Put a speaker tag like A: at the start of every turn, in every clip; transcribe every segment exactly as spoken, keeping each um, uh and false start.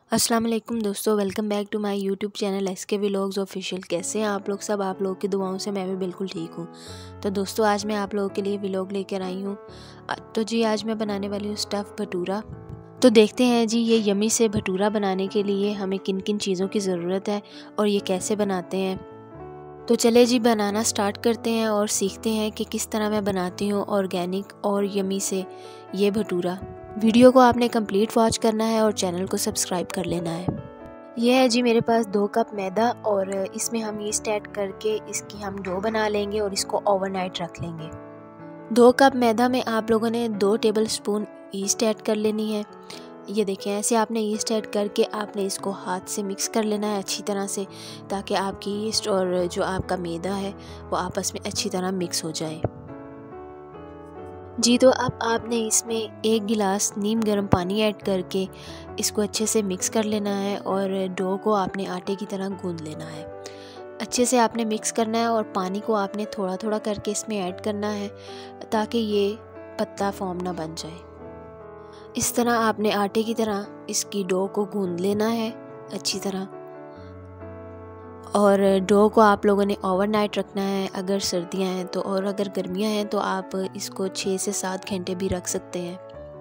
A: अस्सलाम वालेकुम दोस्तों, welcome back to my YouTube channel S K vlogs official. कैसे हैं आप लोग सब? आप लोगों की दुआओं से मैं भी बिल्कुल ठीक हूँ। तो दोस्तों, आज मैं आप लोगों के लिए व्लॉग लेकर आई हूँ। तो जी आज मैं बनाने वाली हूँ स्टफ़ भटूरा। तो देखते हैं जी ये यमी से भटूरा बनाने के लिए हमें किन किन चीज़ों की ज़रूरत है और ये कैसे बनाते हैं। तो चले जी बनाना स्टार्ट करते हैं और सीखते हैं कि किस तरह मैं बनाती हूँ ऑर्गेनिक और यमी से ये भटूरा। वीडियो को आपने कंप्लीट वॉच करना है और चैनल को सब्सक्राइब कर लेना है। यह है जी मेरे पास दो कप मैदा और इसमें हम ईस्ट ऐड करके इसकी हम डो बना लेंगे और इसको ओवरनाइट रख लेंगे। दो कप मैदा में आप लोगों ने दो टेबल स्पून ईस्ट ऐड कर लेनी है। ये देखें, ऐसे आपने ईस्ट ऐड करके आपने इसको हाथ से मिक्स कर लेना है अच्छी तरह से, ताकि आपकी ईस्ट और जो आपका मैदा है वो आपस में अच्छी तरह मिक्स हो जाए। जी तो अब आपने इसमें एक गिलास नीम गर्म पानी ऐड करके इसको अच्छे से मिक्स कर लेना है और डो को आपने आटे की तरह गूंद लेना है। अच्छे से आपने मिक्स करना है और पानी को आपने थोड़ा थोड़ा करके इसमें ऐड करना है ताकि ये पतला फॉर्म ना बन जाए। इस तरह आपने आटे की तरह इसकी डो को गूंद लेना है अच्छी तरह। और डो को आप लोगों ने ओवरनाइट रखना है अगर सर्दियां हैं तो, और अगर गर्मियां हैं तो आप इसको छः से सात घंटे भी रख सकते हैं।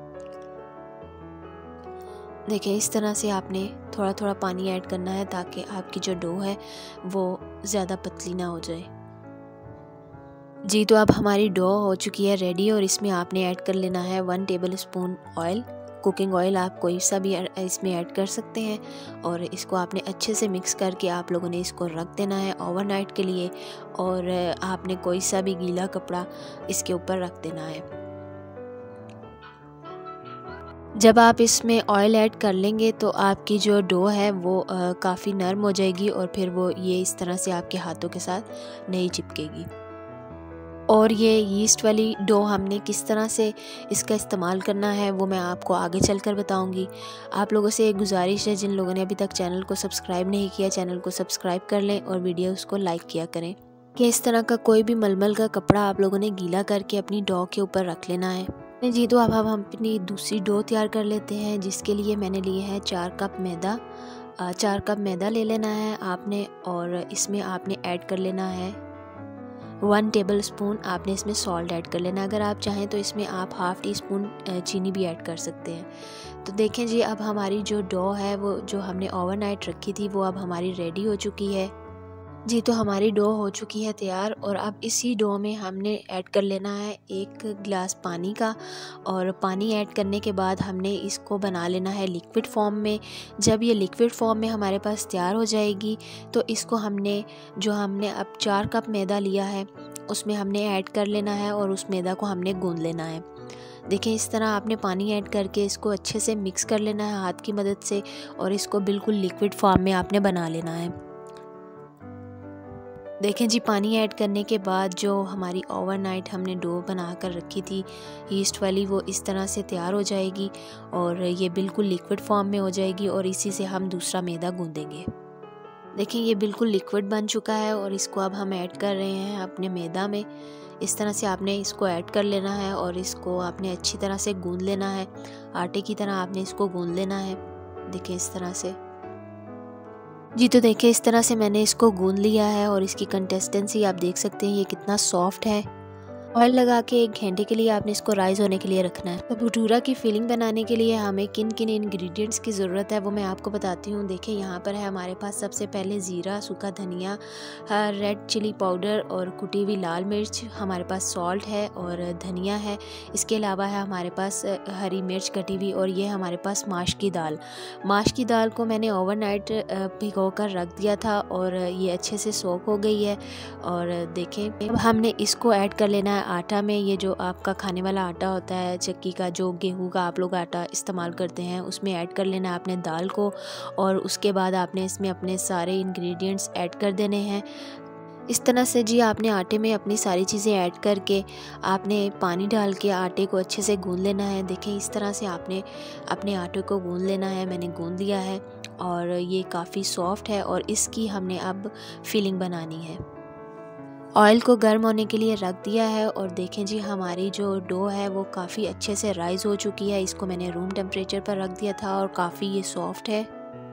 A: देखिए इस तरह से आपने थोड़ा थोड़ा पानी ऐड करना है ताकि आपकी जो डो है वो ज़्यादा पतली ना हो जाए। जी तो अब हमारी डो हो चुकी है रेडी और इसमें आपने ऐड कर लेना है one tablespoon oil. Cooking oil आप कोई सा भी इसमें ऐड कर सकते हैं और इसको आपने अच्छे से मिक्स करके आप लोगों ने इसको रख देना है ओवरनाइट के लिए। और आपने कोई सा भी गीला कपड़ा इसके ऊपर रख देना है। जब आप इसमें ऑयल ऐड कर लेंगे तो आपकी जो डो है वो काफ़ी नरम हो जाएगी और फिर वो ये इस तरह से आपके हाथों के साथ नहीं चिपकेगी। और ये यीस्ट वाली डो हमने किस तरह से इसका इस्तेमाल करना है वो मैं आपको आगे चलकर बताऊंगी। आप लोगों से एक गुजारिश है, जिन लोगों ने अभी तक चैनल को सब्सक्राइब नहीं किया चैनल को सब्सक्राइब कर लें और वीडियोस को लाइक किया करें। कि इस तरह का कोई भी मलमल का कपड़ा आप लोगों ने गीला करके अपनी डो के ऊपर रख लेना है। जी तो अब हम अपनी दूसरी डो तैयार कर लेते हैं, जिसके लिए मैंने लिए है चार कप मैदा। चार कप मैदा ले लेना है आपने और इसमें आपने ऐड कर लेना है वन टेबल स्पून आपने इसमें सॉल्ट ऐड कर लेना। अगर आप चाहें तो इसमें आप हाफ़ टी स्पून चीनी भी ऐड कर सकते हैं। तो देखें जी अब हमारी जो डो है वो जो हमने ओवरनाइट रखी थी वो अब हमारी रेडी हो चुकी है। जी तो हमारी डो हो चुकी है तैयार और अब इसी डो में हमने ऐड कर लेना है एक गिलास पानी का। और पानी ऐड करने के बाद हमने इसको बना लेना है लिक्विड फॉर्म में। जब ये लिक्विड फॉर्म में हमारे पास तैयार हो जाएगी तो इसको हमने जो हमने अब चार कप मैदा लिया है उसमें हमने ऐड कर लेना है और उस मैदा को हमने गूंद लेना है। देखें इस तरह आपने पानी ऐड करके इसको अच्छे से मिक्स कर लेना है हाथ की मदद से और इसको बिल्कुल लिक्विड फॉर्म में आपने बना लेना है। देखें जी पानी ऐड करने के बाद जो हमारी ओवरनाइट हमने डो बना कर रखी थी यीस्ट वाली वो इस तरह से तैयार हो जाएगी और ये बिल्कुल लिक्विड फॉर्म में हो जाएगी और इसी से हम दूसरा मैदा गूंदेंगे। देखें ये बिल्कुल लिक्विड बन चुका है और इसको अब हम ऐड कर रहे हैं अपने मैदा में। इस तरह से आपने इसको ऐड कर लेना है और इसको आपने अच्छी तरह से गूंद लेना है, आटे की तरह आपने इसको गूंद लेना है। देखिए इस तरह से। जी तो देखिए इस तरह से मैंने इसको गूंद लिया है और इसकी कंसिस्टेंसी आप देख सकते हैं ये कितना सॉफ्ट है। ऑयल लगा के एक घंटे के लिए आपने इसको राइज होने के लिए रखना है। तो भटूरा की फिलिंग बनाने के लिए हमें किन किन इंग्रेडिएंट्स की ज़रूरत है वो मैं आपको बताती हूँ। देखिए यहाँ पर है हमारे पास सबसे पहले ज़ीरा, सूखा धनिया, रेड चिली पाउडर और कुटी हुई लाल मिर्च। हमारे पास सॉल्ट है और धनिया है। इसके अलावा है हमारे पास हरी मिर्च कटी हुई और ये हमारे पास माश की दाल। माश की दाल को मैंने ओवरनाइट भिगो कर रख दिया था और ये अच्छे से सोक हो गई है। और देखें अब हमने इसको ऐड कर लेना है आटा में। ये जो आपका खाने वाला आटा होता है चक्की का, जो गेहूं का आप लोग आटा इस्तेमाल करते हैं, उसमें ऐड कर लेना है आपने दाल को और उसके बाद आपने इसमें अपने सारे इंग्रेडिएंट्स ऐड कर देने हैं। इस तरह से जी आपने आटे में अपनी सारी चीज़ें ऐड करके आपने पानी डाल के आटे को अच्छे से गूंद लेना है। देखें इस तरह से आपने अपने आटे को गूंद लेना है। मैंने गूंद लिया है और ये काफ़ी सॉफ्ट है और इसकी हमने अब फिलिंग बनानी है। ऑयल को गर्म होने के लिए रख दिया है और देखें जी हमारी जो डो है वो काफ़ी अच्छे से राइज़ हो चुकी है। इसको मैंने रूम टेम्परेचर पर रख दिया था और काफ़ी ये सॉफ्ट है।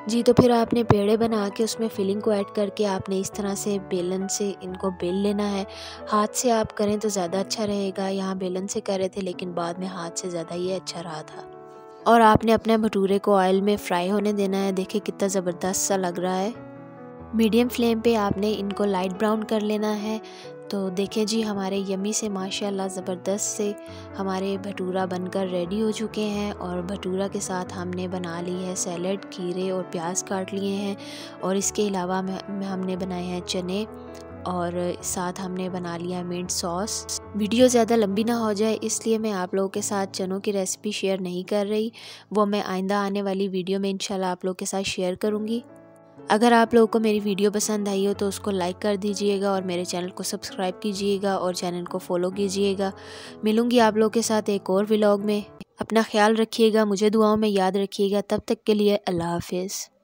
A: जी तो फिर आपने पेड़े बना के उसमें फिलिंग को ऐड करके आपने इस तरह से बेलन से इनको बेल लेना है। हाथ से आप करें तो ज़्यादा अच्छा रहेगा, यहाँ बेलन से कर रहे थे लेकिन बाद में हाथ से ज़्यादा ये अच्छा रहा था। और आपने अपने भटूरे को ऑयल में फ्राई होने देना है। देखिए कितना ज़बरदस्त सा लग रहा है। मीडियम फ्लेम पे आपने इनको लाइट ब्राउन कर लेना है। तो देखें जी हमारे यम्मी से माशाल्लाह ज़बरदस्त से हमारे भटूरा बनकर रेडी हो चुके हैं। और भटूरा के साथ हमने बना ली है सैलड, खीरे और प्याज काट लिए हैं। और इसके अलावा हमने बनाए हैं चने और साथ हमने बना लिया मिंट सॉस। वीडियो ज़्यादा लंबी ना हो जाए इसलिए मैं आप लोगों के साथ चनों की रेसिपी शेयर नहीं कर रही, वो मैं आइंदा आने वाली वीडियो में इंशाल्लाह आप लोगों के साथ शेयर करूँगी। अगर आप लोगों को मेरी वीडियो पसंद आई हो तो उसको लाइक कर दीजिएगा और मेरे चैनल को सब्सक्राइब कीजिएगा और चैनल को फॉलो कीजिएगा। मिलूँगी आप लोगों के साथ एक और व्लॉग में। अपना ख्याल रखिएगा, मुझे दुआओं में याद रखिएगा। तब तक के लिए अल्लाह हाफिज़।